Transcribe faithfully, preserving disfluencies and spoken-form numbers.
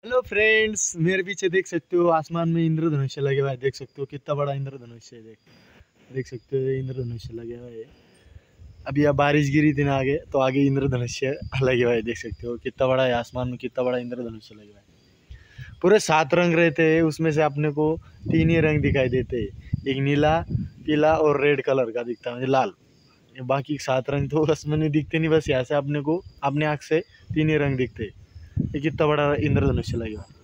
Hello friends, मेरे पीछे देख सकते हो आसमान में इंद्रधनुष्य लगे हुआ है। देख सकते हो कितना बड़ा इंद्रधनुष्य है। देख देख सकते हो इंद्रधनुष्य लगे हुए है। अभी अब बारिश गिरी थी ना आगे, तो आगे इंद्रधनुष्य लगे हुए है। देख सकते हो कितना बड़ा है आसमान में, कितना बड़ा इंद्रधनुष्य लगे हुआ है। पूरे सात रंग रहते हैं, उसमें से अपने को तीन ही रंग दिखाई देते हैं। एक नीला, पीला और रेड कलर का दिखता है, लाल। ये बाकी सात रंग तो उसमें नहीं दिखते, नहीं, बस यहाँ से अपने को अपने आँख से तीन ही रंग दिखते हैं। ये कितना बड़ा इंद्रधनुष्य लगे हुआ है।